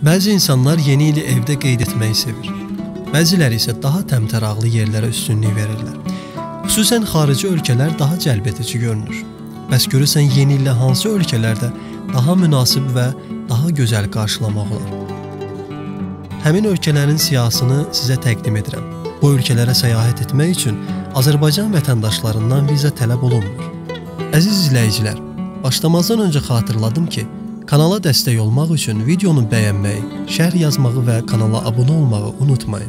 Bəzi insanlar yeni ili evdə qeyd etməyi sevir. Bəziləri isə daha təmtəraqlı yerlərə üstünlük verirlər. Xüsusən xarici ölkələr daha cəlbedici görünür. Bəs görürsən yeni illə hansı ölkələrdə daha münasib və daha gözəl qarşılamaq olar? Həmin ölkələrin siyahısını sizə təqdim edirəm. Bu ölkələrə səyahət etmək üçün Azərbaycan vətəndaşlarından viza tələb olunmur. Əziz izləyicilər, başlamazdan öncə xatırladım ki, kanala dəstək olmaq üçün videonu bəyənməyi, şərh yazmağı və kanala abunə olmağı unutmayın.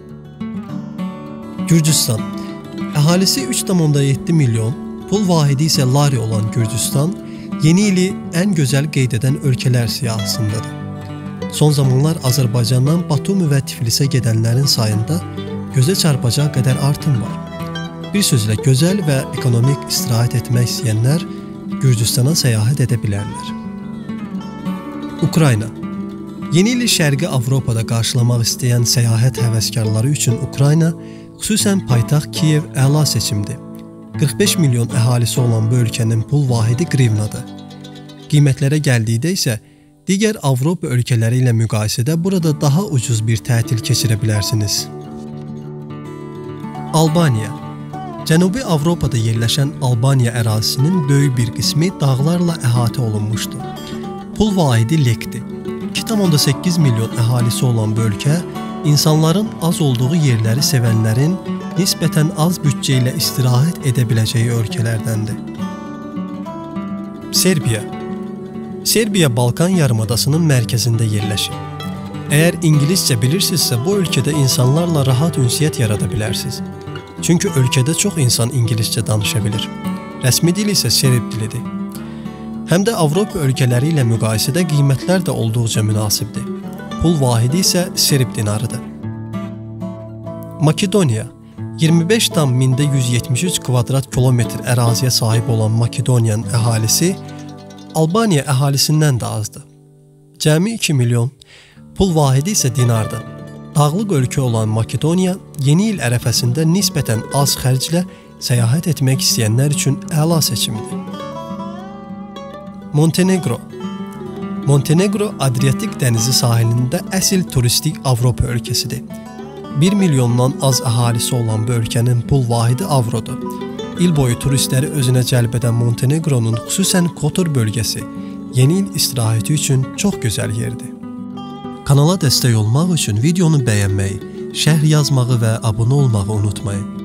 Gürcüstan. Əhalisi 3,7 milyon, pul vahidi isə lari olan Gürcüstan, yeni ili ən gözəl qeyd edən ölkələr siyahısındadır. Son zamanlar Azərbaycandan Batumi və Tiflisə gedənlərin sayında gözə çarpacaq qədər artım var. Bir sözlə, gözəl və ekonomik istirahət etmək istəyənlər Gürcüstana səyahət edə bilərlər. Ukrayna. Yeni ili Şərqi Avropada qarşılamaq istəyən səyahət həvəskarları üçün Ukrayna, xüsusən paytaxt Kiyev əla seçimdir. 45 milyon əhalisi olan bu ölkənin pul vahidi qrivnadır. Qiymətlərə gəldikdə isə digər Avropa ölkələri ilə müqayisədə burada daha ucuz bir tətil keçirə bilərsiniz. Albaniya. Cənubi Avropada yerləşən Albaniya ərazisinin böyük bir qismi dağlarla əhatə olunmuşdur. Pul vahidi lekdir. 2,8 milyon əhalisi olan bu ölkə, insanların az olduğu yerləri sevənlərin nisbətən az bütçə ilə istirahət edə biləcəyi ölkələrdəndir. Serbiya. Serbiya Balkan yarımadasının mərkəzində yerləşir. Əgər ingiliscə bilirsinizsə, bu ölkədə insanlarla rahat ünsiyyət yarada bilərsiniz. Çünki ölkədə çox insan ingiliscə danışa bilir. Rəsmi dil isə serb dilidir. Həm də Avropa ölkələri ilə müqayisədə qiymətlər də olduqca münasibdir. Pul vahidi isə serb dinarıdır. Makedoniya. 25,173 kvadrat kilometr əraziyə sahib olan Makedoniyanın əhalisi Albaniya əhalisindən də azdır. Cəmi 2 milyon, pul vahidi isə dinardır. Dağlıq ölkə olan Makedoniya yeni il ərəfəsində nisbətən az xərclə səyahət etmək istəyənlər üçün əla seçimdir. Montenegro. Montenegro Adriatik dənizi sahilində əsl turistik Avropa ölkəsidir. 1 milyondan az əhalisi olan bu ölkənin pul vahidi avrodur. İl boyu turistləri özünə cəlb edən Montenegronun xüsusən Kotor bölgəsi yeni il istirahəti üçün çox gözəl yerdir. Kanala dəstək olmaq üçün videonu bəyənməyi, şərh yazmağı və abunə olmağı unutmayın.